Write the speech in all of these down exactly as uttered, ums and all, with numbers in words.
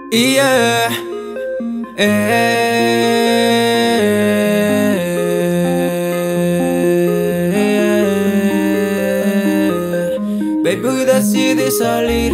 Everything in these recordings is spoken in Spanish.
Yeah, eh, baby, hoy decidí salir.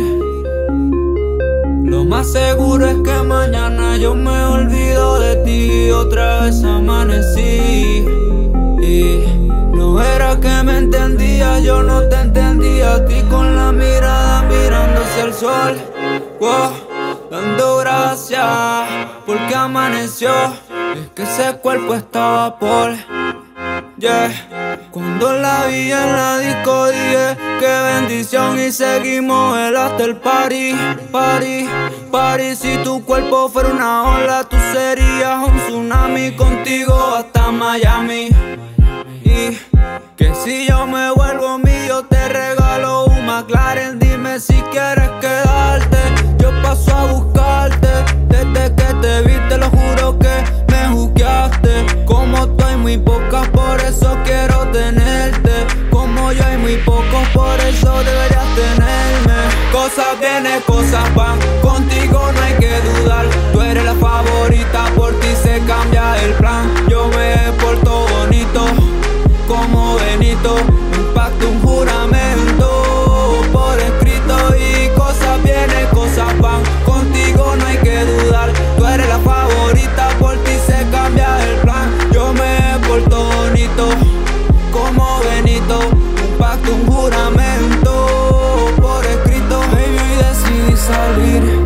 Lo más seguro es que mañana yo me olvido de ti. Otra vez amanecí y no era que me entendía, yo no te entendía a ti. Con la mirada mirando hacia el sol, wow, dando gracias porque amaneció. Es que ese cuerpo estaba por, yeah. Cuando la vi en la disco dije qué bendición, y seguimos el hasta el party, party, party. Si tu cuerpo fuera una ola, tú serías un tsunami. Contigo hasta Miami. Y que si yo me vuelvo mío te regalo un McLaren. Dime si quieres quedarte, yo paso a buscarte. Desde que te vi te lo juro que me juqueaste. Como tú hay muy pocas, por eso quiero tenerte. Como yo hay muy pocos, por eso deberías tenerme. Cosas vienen, cosas van, contigo no hay que dudar. Tú eres la favorita, por ti se cambia el plan. Yo me porto bonito como Benito, un pacto, un juramento por escrito. Y cosas vienen, cosas van, contigo no hay que dudar. Tú eres la favorita, por ti se cambia el plan. Yo me porto bonito como Benito, un pacto, un juramento por escrito. Baby, hoy decidí salir.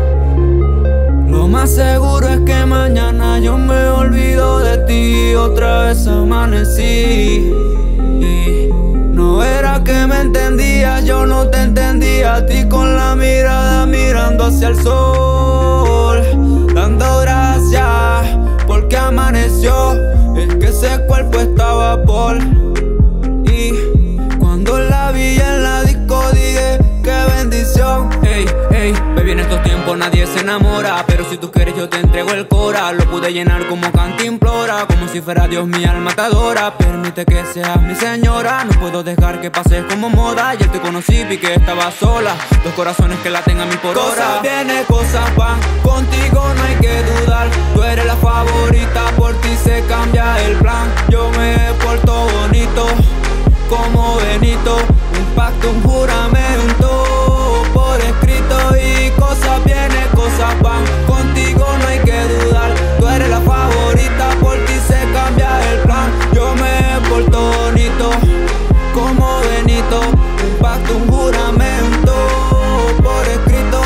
Lo más seguro es que mañana yo me olvido de ti. Otra vez amanecí y no era que me entendías, yo no te entendía a ti. Con la mirada mirando hacia el sol, dando gracias porque amaneció. Es que ese cuerpo estaba por, y cuando la vi en la disco dije qué bendición. Ey, ey, baby, en estos tiempos nadie se enamora, pero si tú quieres yo te entrego el cora. Lo pude llenar como cantimplora, como si fuera Dios mi alma te adora. Permite que seas mi señora, no puedo dejar que pases como moda. Ayer te conocí, vi que estaba sola, dos corazones que laten a mí por hora. Cosas vienen, cosas van, contigo no hay que dudar. Tú eres la favorita, por ti se cambia el plan. Yo me porto bonito como Benito, un pacto, un juramento por escrito. Y cosas vienen, cosas van, contigo no hay que dudar. Tú eres la favorita, por ti se cambia el plan. Yo me porto bonito como Benito, un pacto, un juramento por escrito.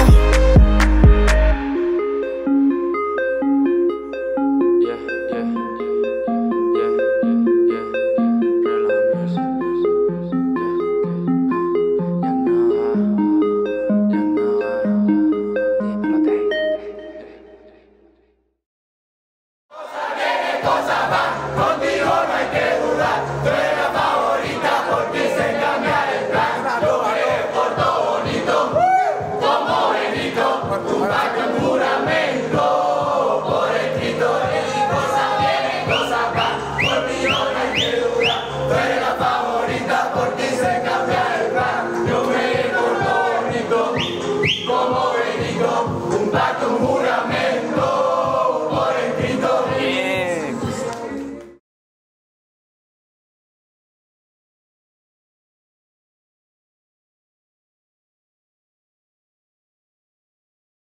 Yeah, yeah, yeah, yeah, yeah, yeah, real music. Cosas van, contigo no hay que dudar. Tú eres la favorita, por ti se cambia el plan. Yo me porto bonito como Benito, un pacto, un juramento por escrito. Y cosas vienen, cosas van, contigo no hay que dudar. Tú eres la favorita, por ti se cambia el plan. Yo me porto bonito como Benito, un pacto, un